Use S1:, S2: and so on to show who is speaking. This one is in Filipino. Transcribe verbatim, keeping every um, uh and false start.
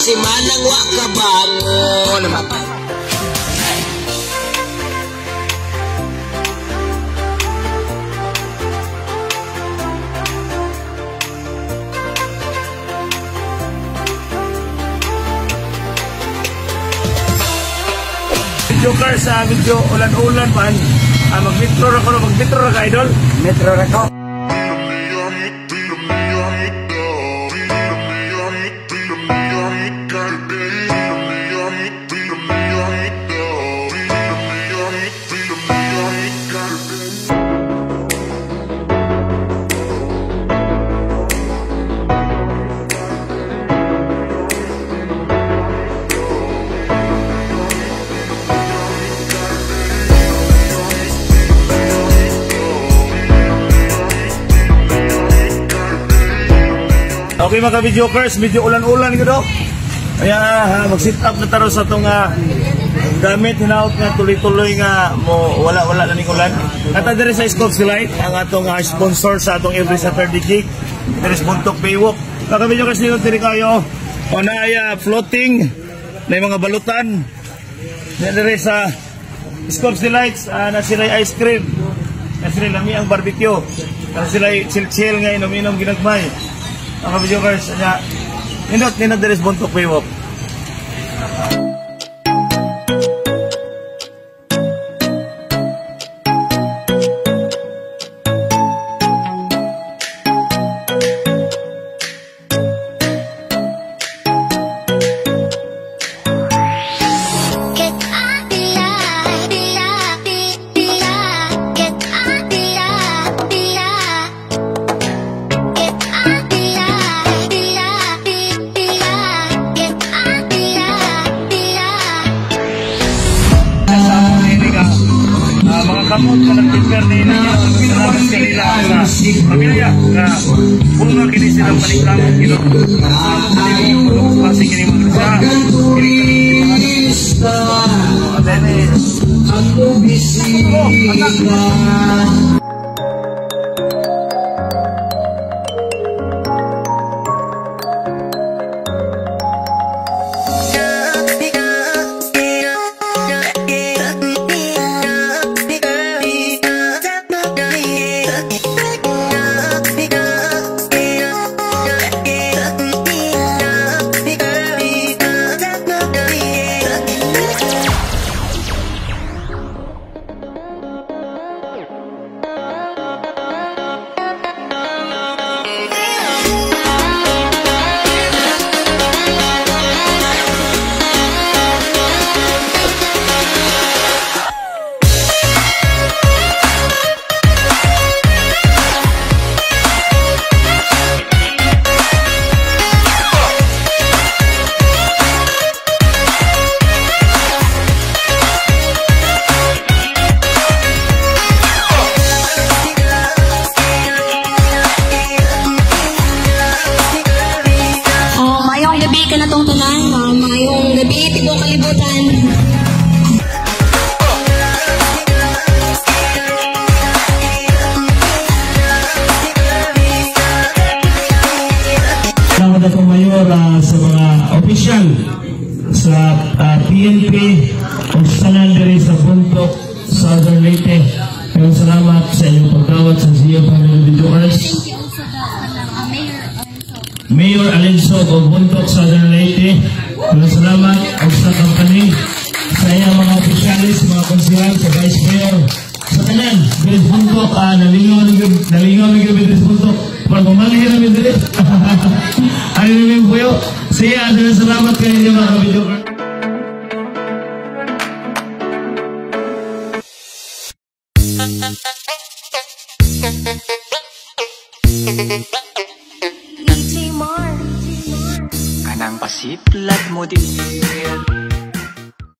S1: Si manang wa kabangon naman.
S2: Joker sa video ulan-ulan man. Ah, mag-metro ra ko, mag-metro ra ka idol.
S1: Metro ra ko.
S2: Okay mga ka-videokers, medyo ulan-ulan ko do. Kaya uh, mag-sit up na taro sa itong uh, gamit, hinaot nga tuloy-tuloy nga mo wala-wala na ning ulan. At adere sa Scopes Delight, ang atong uh, sponsor sa atong every Saturday gig. There is Buntok Baywalk. Mga ka-videokers, nilong tiri kayo. O na ay uh, floating, na mga balutan. Adere sa Scopes Delights, uh, na sila ice cream. Na sila lami ang barbecue. Na sila chill-chill nga inom-inom ginagmay. Mga videokers, nindot, nindot there is Buntok Baywalk. Kamot ka ng timper din na salamat sa nila sa pamilya na bunga kini silang paningkamot kino kamot pasi kini mga sa ako bisita.
S3: Ka na tong tanan, mama, yung gabi, tigo kalibutan.
S2: Salamat ako mayor uh, sa mga official sa uh, P N P o sa nandiri sa Buntok, Southern Leyte. Maraming salamat sa inyong pagdawat sa Zia Family Videokers. Mayor Alenso o Buntok, Southern Leyte. Maraming salamat o sa company, sa iyang mga opisyalis, mga konsihal, sa Vice Mayor, sa tanan, Bilis Buntok, ah, nalingaw ng Bilis Buntok. Pag-umangin namin dili. Ano namin po yun? Siya, salamat kayo niyo mga kabidyoker.
S4: Kanang pasiplat mo din